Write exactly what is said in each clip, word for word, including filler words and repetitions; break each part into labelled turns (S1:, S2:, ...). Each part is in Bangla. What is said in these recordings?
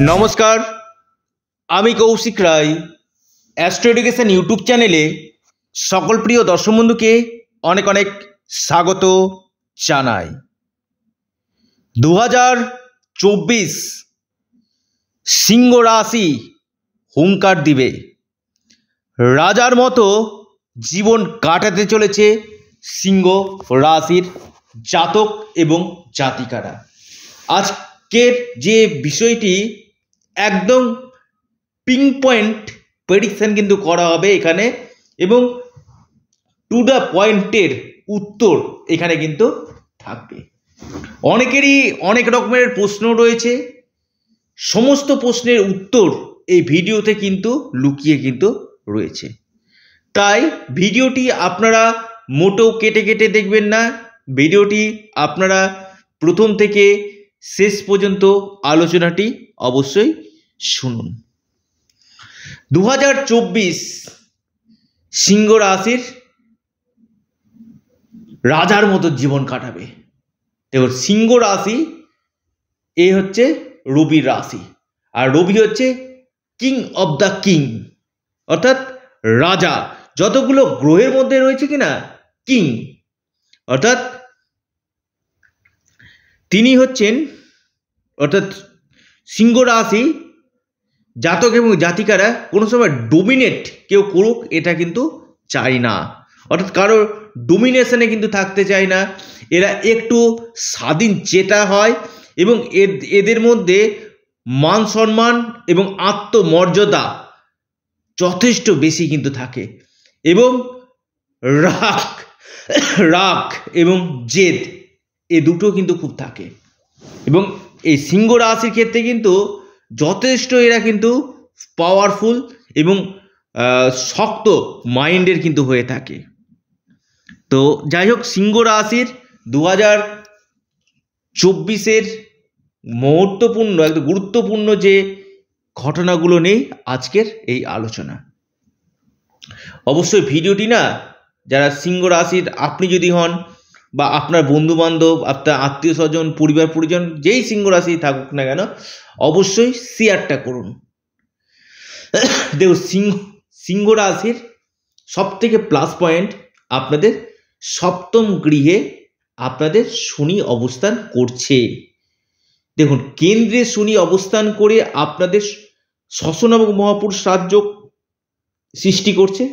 S1: নমস্কার, আমি Kaushik Roy astro education YouTube চ্যানেলে সকল প্রিয় দর্শক বন্ধুকে অনেক অনেক স্বাগত জানাই। দু হাজার চব্বিশ সিংহ রাশি হুঙ্কার দিবে, রাজার মতো জীবন কাটাতে চলেছে সিংহ রাশির জাতক এবং জাতিকারা। আজকের যে বিষয়টি একদম পিং পয়েন্ট প্রেডিকশন কিন্তু করা হবে এখানে, এবং টু দ্য পয়েন্টের উত্তর এখানে কিন্তু থাকবে। অনেকেরই অনেক রকমের প্রশ্ন রয়েছে, সমস্ত প্রশ্নের উত্তর এই ভিডিওতে কিন্তু লুকিয়ে কিন্তু রয়েছে। তাই ভিডিওটি আপনারা মোটেও কেটে কেটে দেখবেন না, ভিডিওটি আপনারা প্রথম থেকে শেষ পর্যন্ত আলোচনাটি অবশ্যই শুনুন। দু হাজার চব্বিশ সিংহ রাশির রাজার মতো জীবন কাটাবে। দেখুন, সিংহ রাশি এ হচ্ছে রবির রাশি, আর রবি হচ্ছে কিং অব দ্য কিং, অর্থাৎ রাজা। যতগুলো গ্রহের মধ্যে রয়েছে কিনা কিং, অর্থাৎ তিনি হচ্ছেন, অর্থাৎ সিংহ রাশি জাতক এবং জাতিকারা কোনো সময় ডোমিনেট কেউ করুক এটা কিন্তু চায় না, অর্থাৎ কারো ডোমিনেশনে কিন্তু থাকতে চায় না। এরা একটু স্বাধীন চেতা হয় এবং এদের মধ্যে মান সম্মান এবং আত্মমর্যাদা যথেষ্ট বেশি কিন্তু থাকে, এবং রাগ রাগ এবং জেদ এ দুটো কিন্তু খুব থাকে। এবং এই সিংহ রাশির ক্ষেত্রে কিন্তু যথেষ্ট এরা কিন্তু পাওয়ারফুল এবং শক্ত মাইন্ডের কিন্তু হয়ে থাকে। তো যাই হোক, সিংহ রাশির দু হাজার চব্বিশের মহত্বপূর্ণ একদম গুরুত্বপূর্ণ যে ঘটনাগুলো নেই আজকের এই আলোচনা। অবশ্যই ভিডিওটি না, যারা সিংহ রাশির আপনি যদি হন বা আপনার বন্ধু বান্ধব, আপনার আত্মীয় স্বজন, পরিবার পরিজন যেই সিংহ রাশি থাকুক না কেন, অবশ্যই শেয়ারটা করুন। দেখুন, সিংহ সিংহ রাশির সব থেকে প্লাস পয়েন্ট, আপনাদের সপ্তম গৃহে আপনাদের শনি অবস্থান করছে। দেখুন, কেন্দ্রে শনি অবস্থান করে আপনাদের ষষ্ঠনবম মহাপুরুষ রাজযোগ সৃষ্টি করছে।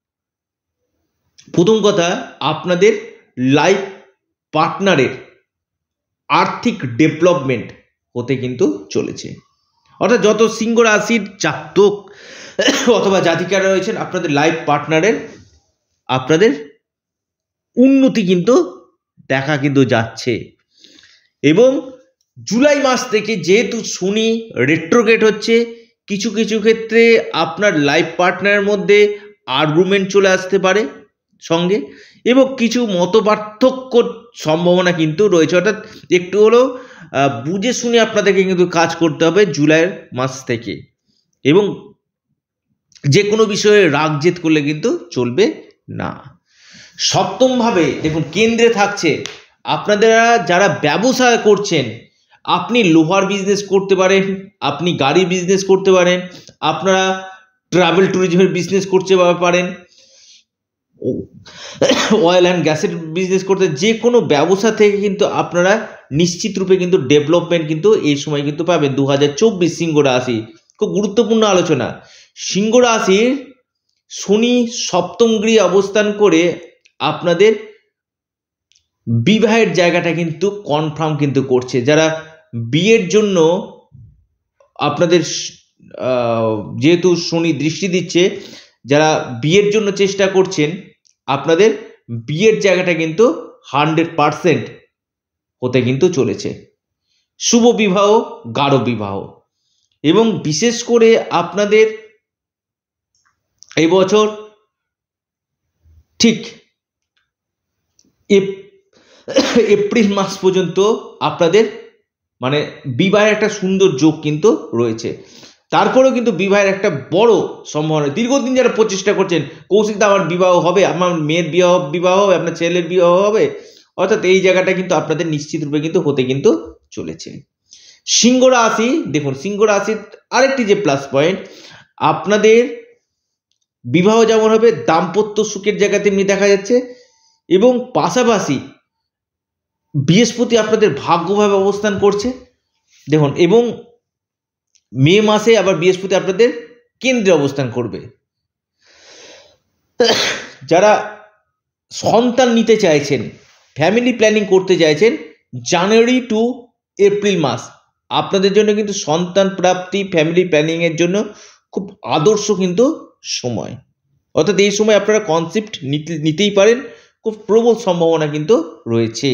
S1: প্রথম কথা, আপনাদের লাইফ পার্টনারের আর্থিক ডেভেলপমেন্ট হতে কিন্তু চলেছে, অর্থাৎ যত সিংহ রাশির জাতক অথবা জাতিকারা রয়েছেন, আপনাদের লাইফ পার্টনারের আপনাদের উন্নতি কিন্তু দেখা কিন্তু যাচ্ছে। এবং জুলাই মাস থেকে যেহেতু শনি রেট্রোগ্রেড হচ্ছে, কিছু কিছু ক্ষেত্রে আপনার লাইফ পার্টনারের মধ্যে আর্গুমেন্ট চলে আসতে পারে সঙ্গে, এবং কিছু মতপার্থক্যর সম্ভাবনা কিন্তু রয়েছে। অর্থাৎ একটু হলেও বুঝে শুনে আপনাদেরকে কিন্তু কাজ করতে হবে জুলাই মাস থেকে, এবং যে কোনো বিষয়ে রাগ জেদ করলে কিন্তু চলবে না। সপ্তমভাবে দেখুন কেন্দ্রে থাকছে, আপনারা যারা ব্যবসা করছেন, আপনি লোহার বিজনেস করতে পারেন, আপনি গাড়ি বিজনেস করতে পারেন, আপনারা ট্রাভেল ট্যুরিজমের বিজনেস করতে পারেন, অয়েল অ্যান্ড গ্যাসের বিজনেস করতে, যে কোনো ব্যবসা থেকে কিন্তু আপনারা নিশ্চিত রূপে কিন্তু ডেভেলপমেন্ট কিন্তু এই সময় কিন্তু পাবেন। দু হাজার চব্বিশ সিংহ রাশি খুব গুরুত্বপূর্ণ আলোচনা। সিংহ রাশির শনি সপ্তম গৃহে অবস্থান করে আপনাদের বিবাহের জায়গাটা কিন্তু কনফার্ম কিন্তু করছে। যারা বিয়ের জন্য আপনাদের যেহেতু শনি দৃষ্টি দিচ্ছে, যারা বিয়ের জন্য চেষ্টা করছেন, আপনাদের বিয়ের জায়গাটা কিন্তু হান্ড্রেড পারসেন্ট হতে কিন্তু চলেছে। শুভ বিবাহ, গাঢ় বিবাহ, এবং বিশেষ করে আপনাদের এই বছর ঠিক এপ্রিল মাস পর্যন্ত আপনাদের মানে বিবাহের একটা সুন্দর যোগ কিন্তু রয়েছে। তারপরেও কিন্তু বিবাহের একটা বড় সম্ভাবনা, দীর্ঘদিন যারা প্রচেষ্টা করছেন, কৌশিক দা আমার বিবাহ হবে, আমার মেয়ের বিবাহ বিবাহ হবে, আপনার ছেলের বিবাহ হবে, অর্থাৎ এই জায়গাটা কিন্তু আপনাদের নিশ্চিত রূপে কিন্তু হতে কিন্তু চলেছে। সিংহ রাশি, দেখুন সিংহ রাশির আরেকটি যে প্লাস পয়েন্ট, আপনাদের বিবাহ যেমন হবে, দাম্পত্য সুখের জায়গা তেমনি দেখা যাচ্ছে, এবং পাশাপাশি বৃহস্পতি আপনাদের ভাগ্যভাবে অবস্থান করছে দেখুন, এবং মে মাসে আবার বৃহস্পতি আপনাদের কেন্দ্রে অবস্থান করবে। যারা সন্তান নিতে চাইছেন, ফ্যামিলি প্ল্যানিং করতে চাইছেন, জানুয়ারি টু এপ্রিল মাস আপনাদের জন্য কিন্তু সন্তান প্রাপ্তি, ফ্যামিলি প্ল্যানিংয়ের জন্য খুব আদর্শ কিন্তু সময়। অর্থাৎ এই সময় আপনারা কনসেপ্ট নিতে নিতেই পারেন, খুব প্রবল সম্ভাবনা কিন্তু রয়েছে।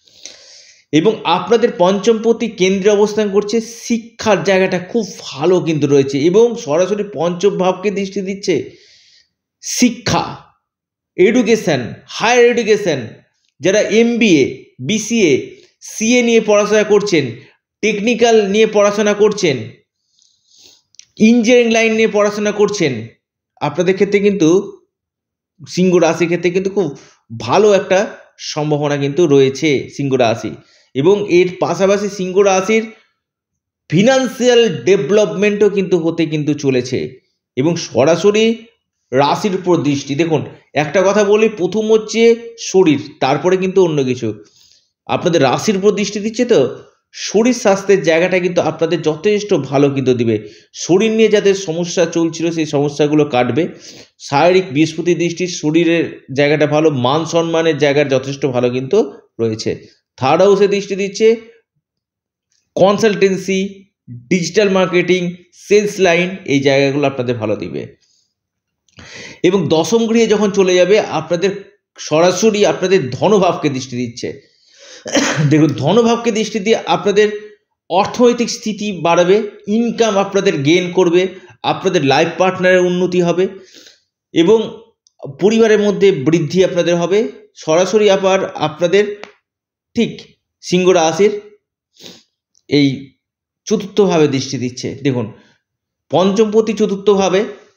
S1: এবং আপনাদের পঞ্চমপতি কেন্দ্রে অবস্থান করছে, শিক্ষার জায়গাটা খুব ভালো কিন্তু রয়েছে, এবং সরাসরি পঞ্চম ভাবকে দৃষ্টি দিচ্ছে। শিক্ষা, এডুকেশন, হায়ার এডুকেশন, যারা এমবিএ, বিসিএ, সিএ নিয়ে পড়াশোনা করছেন, টেকনিক্যাল নিয়ে পড়াশোনা করছেন, ইঞ্জিনিয়ারিং লাইন নিয়ে পড়াশোনা করছেন, আপনাদের ক্ষেত্রে কিন্তু সিংহ রাশির ক্ষেত্রে কিন্তু খুব ভালো একটা সম্ভাবনা কিন্তু রয়েছে সিংহ রাশি। এবং এর পাশাপাশি সিংহ রাশির ফিনান্সিয়াল ডেভেলপমেন্টও কিন্তু হতে কিন্তু চলেছে, এবং সরাসরি রাশির উপর দৃষ্টি। দেখুন একটা কথা বলি, প্রথম হচ্ছে শরীর, তারপরে কিন্তু অন্য কিছু। আপনাদের রাশির উপর দৃষ্টি দিচ্ছে, তো শরীর স্বাস্থ্যের জায়গাটা কিন্তু আপনাদের যথেষ্ট ভালো কিন্তু দিবে। শরীর নিয়ে যাদের সমস্যা চলছিল সেই সমস্যাগুলো কাটবে। শারীরিক বৃহস্পতি দৃষ্টি, শরীরের জায়গাটা ভালো, মান সম্মানের জায়গাটা যথেষ্ট ভালো কিন্তু রয়েছে। থার্ড হাউসে দৃষ্টি দিচ্ছে, consultancy, digital marketing, sales line, এই জায়গাগুলো আপনাদের ভালো দিবে। এবং দশম গৃহে যখন চলে যাবে, আপনাদের সরাসরি আপনাদের ধনভাবকে দৃষ্টি দিচ্ছে। দেখুন ধনভাবকে দৃষ্টি দিয়ে আপনাদের অর্থনৈতিক স্থিতি বাড়বে, ইনকাম আপনাদের গেইন করবে, আপনাদের লাইফ পার্টনারের উন্নতি হবে, এবং পরিবারের মধ্যে বৃদ্ধি আপনাদের হবে। সরাসরি আবার আপনাদের ঠিক সিংহ রাশির এই চতুর্থভাবে দৃষ্টি দিচ্ছে। দেখুন পঞ্চমপতি চতুর্থভাবে,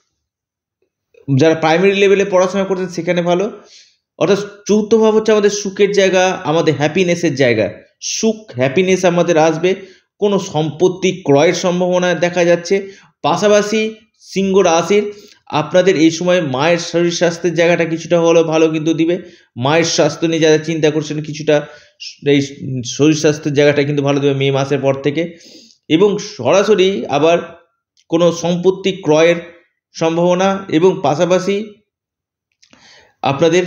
S1: যারা প্রাইমারি লেভেলে পড়াশোনা করছেন সেখানে ভালো। অর্থাৎ চতুর্থ ভাব হচ্ছে আমাদের সুখের জায়গা, আমাদের হ্যাপিনেসের জায়গা। সুখ, হ্যাপিনেস আমাদের আসবে, কোনো সম্পত্তি ক্রয়ের সম্ভাবনা দেখা যাচ্ছে। পাশাপাশি সিংহ রাশির আপনাদের এই সময় মায়ের শরীর স্বাস্থ্যের জায়গাটা কিছুটা হলেও ভালো কিন্তু দিবে। মায়ের স্বাস্থ্য নিয়ে যারা চিন্তা করছেন, কিছুটা এই শরীর স্বাস্থ্যের জায়গাটা কিন্তু ভালো দেবে মে মাসের পর থেকে। এবং সরাসরি আবার কোনো সম্পত্তি ক্রয়ের সম্ভাবনা, এবং পাশাপাশি আপনাদের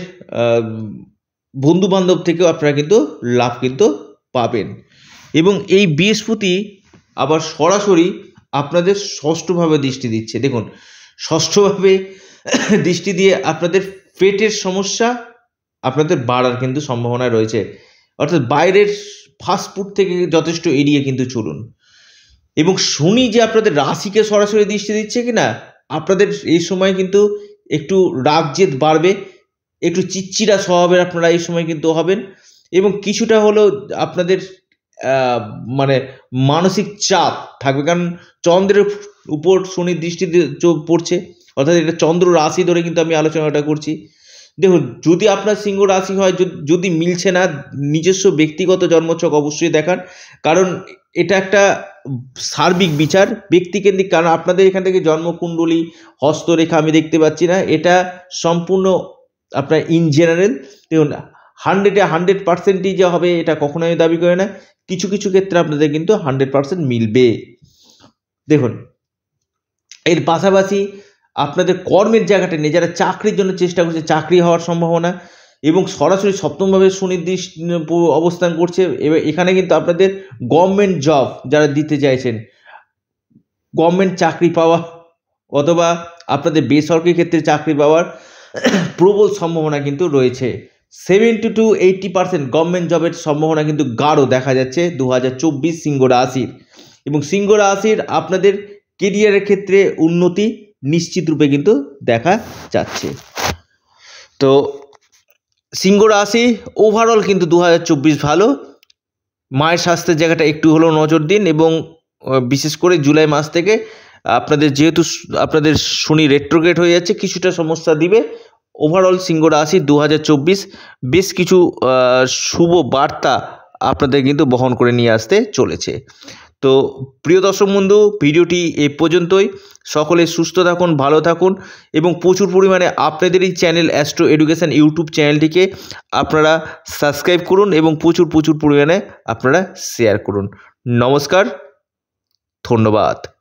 S1: বন্ধু বান্ধব থেকেও আপনারা কিন্তু লাভ কিন্তু পাবেন। এবং এই বৃহস্পতি আবার সরাসরি আপনাদের ষষ্ঠভাবে দৃষ্টি দিচ্ছে। দেখুন ষষ্ঠভাবে দৃষ্টি দিয়ে আপনাদের পেটের সমস্যা আপনাদের বাড়ার কিন্তু সম্ভাবনা রয়েছে। অর্থাৎ বাইরের ফাস্টফুড থেকে যথেষ্ট এড়িয়ে কিন্তু চলুন। এবং শনি যে আপনাদের রাশিকে সরাসরি দৃষ্টি দিচ্ছে কিনা, আপনাদের এই সময় কিন্তু একটু রাগ জেদ বাড়বে, একটু চিচ্চিরা স্বভাবের আপনারা এই সময় কিন্তু হবেন, এবং কিছুটা হলেও আপনাদের মানে মানসিক চাপ থাকবে, কারণ চন্দ্রের উপর শনির দৃষ্টি পড়ছে। অর্থাৎ এটা চন্দ্র রাশি ধরে কিন্তু আমি আলোচনাটা করছি। দেখুন যদি আপনার সিংহ রাশি হয়, যদি মিলছে না, নিজস্ব ব্যক্তিগত জন্মছক অবশ্যই দেখান, কারণ এটা একটা সার্বিক বিচার, ব্যক্তিকেন্দ্রিক। কারণ আপনাদের এখান থেকে জন্মকুণ্ডলী, হস্তরেখা আমি দেখতে পাচ্ছি না, এটা সম্পূর্ণ আপনার ইন জেনারেল। দেখুন হান্ড্রেডে হান্ড্রেড পার্সেন্টই যে হবে এটা কখনো আমি দাবি করে না, কিছু কিছু ক্ষেত্রে আপনাদের কিন্তু হান্ড্রেড পার্সেন্ট মিলবে। দেখুন এর পাশাপাশি আপনাদের কর্মের জায়গাটা নিয়ে যারা চাকরির জন্য চেষ্টা করছে, চাকরি হওয়ার সম্ভাবনা, এবং সরাসরি সপ্তমভাবে সুনির্দিষ্ট অবস্থান করছে। এবার এখানে কিন্তু আপনাদের গভর্নমেন্ট জব যারা দিতে চাইছেন, গভর্নমেন্ট চাকরি পাওয়া অথবা আপনাদের বেসরকারি ক্ষেত্রে চাকরি পাওয়ার প্রবল সম্ভাবনা কিন্তু রয়েছে। Seventy to eighty percent government জবের সম্ভাবনা কিন্তু গাঢ় দেখা যাচ্ছে দু হাজার চব্বিশ সিংহ রাশির। এবং সিংহ রাশির আপনাদের কেরিয়ারের ক্ষেত্রে উন্নতি নিশ্চিত রূপে কিন্তু দেখা যাচ্ছে। তো সিংহ রাশি ওভারঅল কিন্তু দু হাজার চব্বিশ ভালো। মায়ের স্বাস্থ্যের জায়গাটা একটু হলেও নজর দিন, এবং বিশেষ করে জুলাই মাস থেকে আপনাদের যেহেতু আপনাদের শনি রেট্রোগ্রেড হয়ে যাচ্ছে, কিছুটা সমস্যা দিবে। ওভারঅল সিংহ রাশি দু হাজার চব্বিশ বেশ কিছু শুভ বার্তা আপনাদের কিন্তু বহন করে নিয়ে আসতে চলেছে। তো প্রিয় দর্শক বন্ধু, ভিডিওটি এ পর্যন্তই। সকলে সুস্থ থাকুন, ভালো থাকুন এবং প্রচুর পরিমাণে আপনাদের এই চ্যানেল অ্যাস্ট্রো এডুকেশন ইউটিউব চ্যানেলটিকে আপনারা সাবস্ক্রাইব করুন এবং প্রচুর প্রচুর পরিমাণে আপনারা শেয়ার করুন। নমস্কার, ধন্যবাদ।